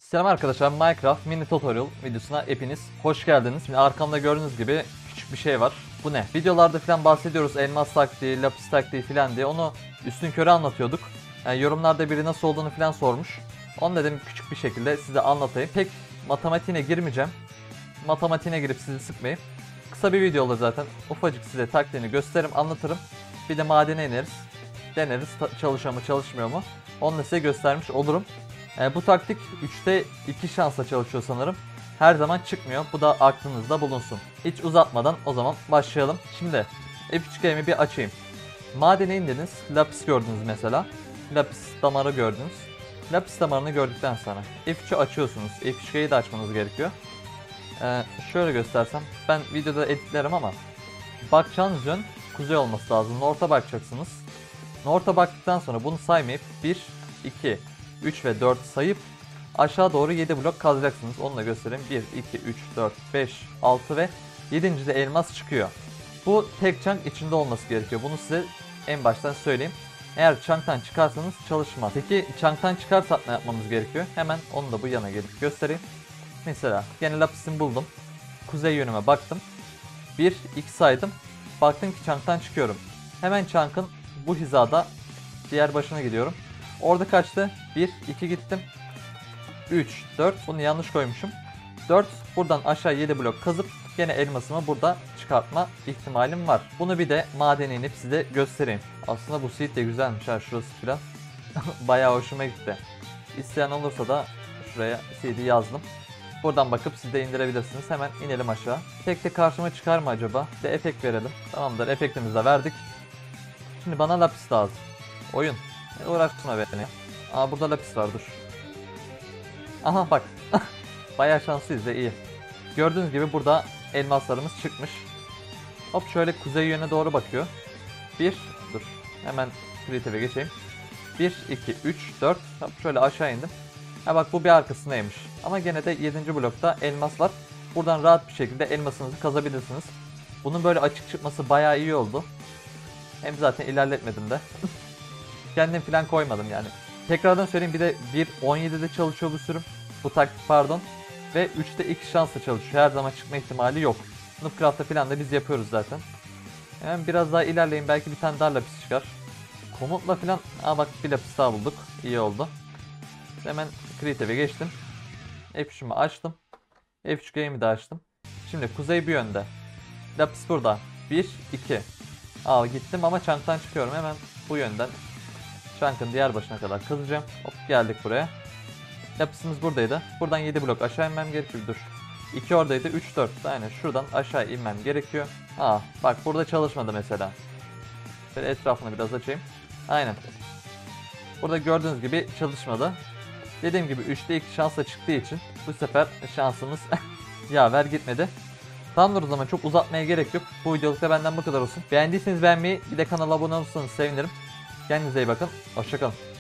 Selam arkadaşlar, Minecraft mini tutorial videosuna hepiniz hoş geldiniz. Şimdi arkamda gördüğünüz gibi küçük bir şey var. Bu ne? Videolarda falan bahsediyoruz, elmas taktiği, lapis taktiği falan diye. Onu üstünkörü anlatıyorduk. Yani yorumlarda biri nasıl olduğunu falan sormuş. Onu dedim küçük bir şekilde size anlatayım. Pek matematiğine girmeyeceğim. Matematiğine girip sizi sıkmayayım. Kısa bir video olur zaten. Ufacık size taktiğini gösteririm, anlatırım. Bir de madene ineriz. Deneriz çalışıyor mu çalışmıyor mu. Onu da size göstermiş olurum. Bu taktik 3'te 2 şansla çalışıyor sanırım. Her zaman çıkmıyor. Bu da aklınızda bulunsun. Hiç uzatmadan o zaman başlayalım. Şimdi F3G'mi bir açayım. Madene indiniz. Lapis gördünüz mesela. Lapis damarı gördünüz. Lapis damarını gördükten sonra F3'ü açıyorsunuz. F3G'yi de açmanız gerekiyor. Şöyle göstersem. Ben videoda editlerim ama bakacağınız yön kuzey olması lazım. North'a bakacaksınız. North'a baktıktan sonra bunu saymayıp 1, 2, 3 ve 4 sayıp aşağı doğru 7 blok kazacaksınız. Onu da göstereyim. 1, 2, 3, 4, 5, 6 ve 7. de elmas çıkıyor. Bu tek chunk içinde olması gerekiyor. Bunu size en baştan söyleyeyim. Eğer chunk'tan çıkarsanız çalışmaz. Peki chunk'tan çıkarsa ne yapmamız gerekiyor? Hemen onu da bu yana gelip göstereyim. Mesela yine lapisimi buldum. Kuzey yönüme baktım. 1, 2 saydım. Baktım ki chunk'tan çıkıyorum. Hemen chunk'ın bu hizada diğer başına gidiyorum. Orada kaçtı? 1, 2 gittim. 3, 4. Bunu yanlış koymuşum. 4. Buradan aşağı 7 blok kazıp gene elmasımı burada çıkartma ihtimalim var. Bunu bir de madene inip size göstereyim. Aslında bu seed de güzelmiş ha, şurası falan. Bayağı hoşuma gitti. İsteyen olursa da şuraya seed'i yazdım. Buradan bakıp siz de indirebilirsiniz. Hemen inelim aşağı. Tek tek karşıma çıkar mı acaba? Bir de efekt verelim. Tamamdır, efektimizi de verdik. Şimdi bana lapis lazım. Oyun. Uğraştırma beni. Aa, burada lapis var, dur. Aha bak. Bayağı şanslıyız da iyi. Gördüğünüz gibi burada elmaslarımız çıkmış. Hop, şöyle kuzey yöne doğru bakıyor. 1, dur. Hemen creative'e geçeyim. 1, 2, 3, 4. Hop, şöyle aşağı indim. Ha bak, bu bir arkasındaymış. Ama gene de 7. blokta elmas var. Buradan rahat bir şekilde elmasınızı kazabilirsiniz. Bunun böyle açık çıkması bayağı iyi oldu. Hem zaten ilerletmedim de. Kendim falan koymadım yani. Tekrardan söyleyeyim, bir de 1.17'de çalışıyor bu sürüm. Bu taktik pardon. Ve 3'te 2 şansla çalışıyor. Her zaman çıkma ihtimali yok. Noobcraft'ta falan da biz yapıyoruz zaten. Hemen biraz daha ilerleyin, belki bir tane daha lapis çıkar. Komutla falan. Aa bak, bir lapis daha bulduk. İyi oldu. Hemen Creative'e geçtim. F3'ümü açtım. F3 Game'i de açtım. Şimdi kuzey bir yönde. Lapis burada. 1, 2. Al gittim ama chunk'tan çıkıyorum. Hemen bu yönden chunk'ın diğer başına kadar kazacağım. Hop, geldik buraya. Lapisimiz buradaydı. Buradan 7 blok aşağı inmem gerekiyor. Dur. 2 oradaydı. 3, 4. Aynen şuradan aşağı inmem gerekiyor. Aa bak, burada çalışmadı mesela. Şöyle etrafını biraz açayım. Aynen. Burada gördüğünüz gibi çalışmadı. Dediğim gibi 3'te 2 şansla çıktığı için bu sefer şansımız yaver gitmedi. Tamamdır, o zaman çok uzatmaya gerek yok. Bu videoluk da benden bu kadar olsun. Beğendiyseniz beğenmeyi, bir de kanala abone olursanız sevinirim. Kendinize iyi bakın. Hoşçakalın.